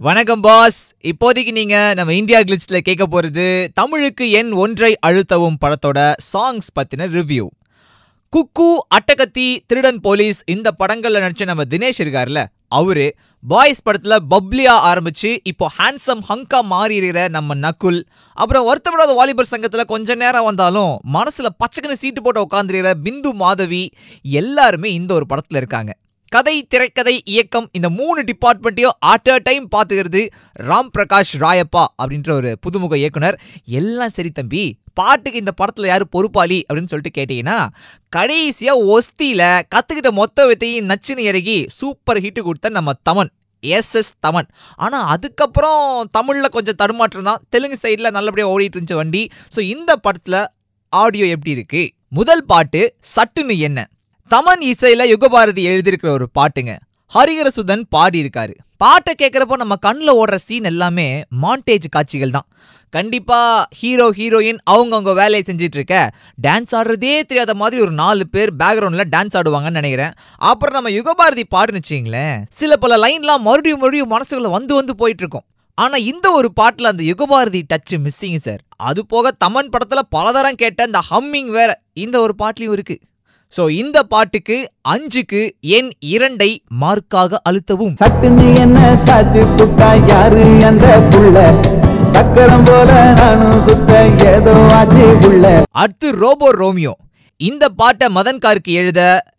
வணக்கம் பாஸ். இப்போதைக்கு நீங்க நம்ம இந்தியா கிளிட்ஸ்ல கேட்க போறது தமிழுக்கு என் ஒன்றை அழுத்தவும் படத்தோட சாங்ஸ் பத்தின ரிவ்யூ. குக்கு, அட்டகத்தி, திருடன் போலீஸ் இந்த படங்கள்ல நடிச்ச நம்ம தினேஷ் இருக்காருல்ல, அவரு பாய்ஸ் படத்துல பப்ளியா ஆரம்பிச்சு இப்போ ஹேண்ட்ஸம் ஹங்கா மாறி இருக்கிற நம்ம நகுல், அப்புறம் வருத்தப்படாத வாலிபர் சங்கத்துல கொஞ்ச நேரம் வந்தாலும் மனசுல பச்சைக்குன்னு சீட்டு போட்டு உட்காந்துருக்கிற பிந்து, மாதவி எல்லாருமே இந்த ஒரு படத்துல இருக்காங்க. கதை, திரைக்கதை, இயக்கம் இந்த 3 டிபார்ட்மெண்ட்டையும் அட் அ டைம் பார்த்துக்கிறது ராம்பிரகாஷ் ராயப்பா அப்படின்ற ஒரு புதுமுக இயக்குனர். எல்லாம் சரி தம்பி, பாட்டுக்கு இந்த படத்துல யாரு பொறுப்பாளி அப்படின்னு சொல்லிட்டு கேட்டீங்கன்னா, கடைசியா ஒஸ்தியில கத்துக்கிட்ட மொத்த வித்தையும் நச்சுன்னு இறங்கி சூப்பர் ஹிட் கொடுத்த நம்ம தமன், எஸ் தமன். ஆனா அதுக்கப்புறம் தமிழ்ல கொஞ்சம் தடுமாற்றம் தான். தெலுங்கு சைட்ல நல்லபடியா ஓடிட்டு இருந்துச்சு வண்டி. ஸோ இந்த படத்துல ஆடியோ எப்படி இருக்கு? முதல் பாட்டு சட்டுன்னு என்ன, தமன் இசையில யுகபாரதி எழுதியிருக்கிற ஒரு பாட்டுங்க. ஹரிஹரசுதன் பாடி இருக்காரு. பாட்டை கேட்கிறப்போ நம்ம கண்ணில் ஓடுற சீன் எல்லாமே மாண்டேஜ் காட்சிகள் தான். கண்டிப்பா ஹீரோ ஹீரோயின் அவங்க வேலையை செஞ்சிட்டு இருக்க டான்ஸ் ஆடுறதே தெரியாத மாதிரி ஒரு 4 பேர் பேக்ரவுண்ட்ல டான்ஸ் ஆடுவாங்கன்னு நினைக்கிறேன். அப்புறம் நம்ம யுகபாரதி பாடுன்னு வச்சிங்களேன், சில பல லைன்லாம் மறுபடியும் மனசுக்குள்ள வந்து போயிட்டு இருக்கும். ஆனா இந்த ஒரு பாட்டுல அந்த யுகபாரதி டச் மிஸ்ஸிங் சார். அது போக தமன் படத்துல பலதரம் கேட்ட அந்த ஹம்மிங் வேற இந்த ஒரு பாட்டுலயும் இருக்கு. சோ இந்த பாட்டுக்கு 5க்கு என் 2ஐ மார்க்காக அழுத்தவும். சட்டுன்னு என்ன சாச்சு புட்டா யாரு அந்த புள்ள, சக்கரம் போல நானும் சுத்த ஏதோ ஆச்சு புள்ள. அடுத்து ரோபோ ரோமியோ. இந்த பாட்டை மதன்காருக்கு எழுத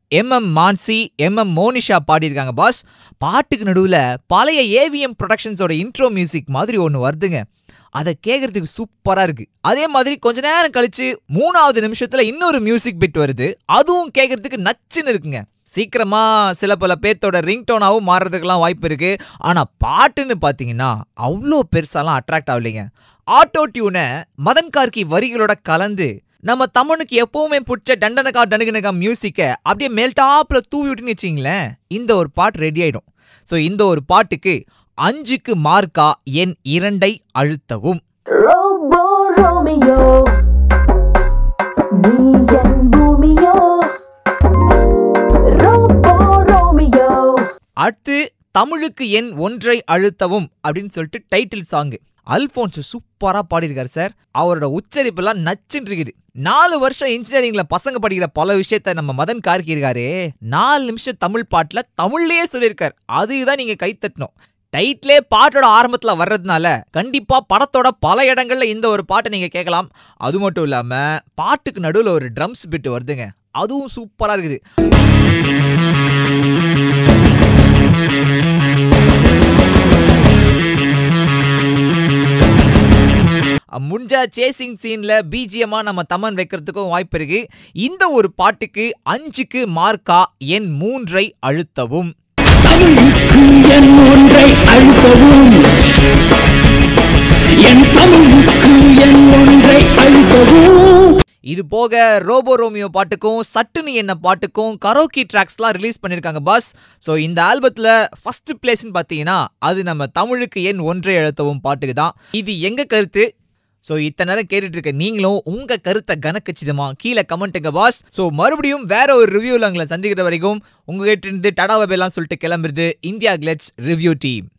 மான்சி, மோனிஷா பாடியிருக்காங்க பாஸ். பாட்டுக்கு நடுவுல பழைய ஏவிஎம் ப்ரொடக்ஷன்ஸோட இன்ட்ரோ மியூசிக் மாதிரி ஒன்று வருதுங்க. அதை கேட்கறதுக்கு சூப்பரா இருக்கு. அதே மாதிரி கொஞ்ச நேரம் கழிச்சு 3வது நிமிஷத்துல இன்னொரு மியூசிக் பிட் வருது. அதுவும் கேட்கறதுக்கு நச்சுன்னு இருக்குங்க. சீக்கிரமா சில பல பேர்த்தோட ரிங்டோனாவும் மாறுறதுக்கெல்லாம் வாய்ப்பு இருக்கு. ஆனா பாட்டுன்னு பாத்தீங்கன்னா அவ்வளோ பெருசாலாம் அட்ராக்ட் ஆகலைங்க. ஆட்டோ டியூனை மதன்கார்கி வரிகளோட கலந்து நம்ம தமனுக்கு எப்பவுமே பிடிச்ச டண்டனகா டனுகனகா மியூசிக்கை அப்படியே மேல்டாப்ல தூவி விட்டுன்னு வச்சிங்களேன், இந்த ஒரு பாட்டு ரெடி ஆயிடும். ஸோ இந்த ஒரு பாட்டுக்கு 5க்கு மார்க்கா என் 2ஐ அழுத்தவும். Robo, Romeo, நீ என் பூமியோ. Robo, Romeo. அடுத்து தமிழுக்கு என் ஒன்றை அழுத்தவும் அப்படின்னு சொல்லிட்டு டைட்டில் சாங். அல்போன்ஸ் சூப்பரா பாடியிருக்காரு சார். அவரோட உச்சரிப்பெல்லாம் நச்சுன்னு இருக்குது. 4 வருஷம் இன்ஜினியரிங்ல பசங்க படிக்கிற பல விஷயத்த நம்ம மதன் கார்கி இருக்காரு 4 நிமிஷம் தமிழ் பாட்டுல தமிழ்லயே சொல்லியிருக்காரு. அதுதான் நீங்க கை தட்டணும். டைட்டிலே பாட்டோட ஆரம்பத்துல வர்றதுனால கண்டிப்பா படத்தோட பல இடங்கள்ல இந்த ஒரு பாட்டை நீங்க கேட்கலாம். அது மட்டும் இல்லாம பாட்டுக்கு நடுவில் ஒரு ட்ரம்ஸ் பிட் வருதுங்க, அதுவும் சூப்பரா இருக்குது. முடிஞ்ச சேசிங் சீன்ல பிஜிஎம்மா நம்ம தமன் வைக்கிறதுக்கும் வாய்ப்பு இருக்கு. இந்த ஒரு பாட்டுக்கு 5க்கு மார்க்கா என் 3ஐ அழுத்தவும். தமிழுக்கு என் ஒன்றை அழுத்தவும், என் தமிழுக்கு என் ஒன்றை அழுத்தவும். இது போக ரோபோ ரோமியோ பாட்டுக்கும் சட்டுன்னு என்ன பாட்டுக்கும் கரோக்கி ட்ராக்ஸ்லாம் ரிலீஸ் பண்ணியிருக்காங்க பாஸ். ஸோ இந்த ஆல்பத்தில் ஃபர்ஸ்ட் பிளேஸ்ன்னு பார்த்தீங்கன்னா அது நம்ம தமிழுக்கு என் ஒன்றை அழுத்தவும் பாட்டுக்கு தான். இது எங்க கருத்து. ஸோ இத்தனை நேரம் கேட்டுட்டு இருக்க நீங்களும் உங்க கருத்தை கனக்கச்சிதமா கீழே கமெண்ட்டுங்க பாஸ். ஸோ மறுபடியும் வேற ஒரு ரிவ்யூவில் உங்களை சந்திக்கிற வரைக்கும் உங்ககிட்ட இருந்து டடாவபெல்லாம் சொல்லிட்டு கிளம்புறது இந்தியா கிளிட்ஸ் ரிவ்யூ டீம்.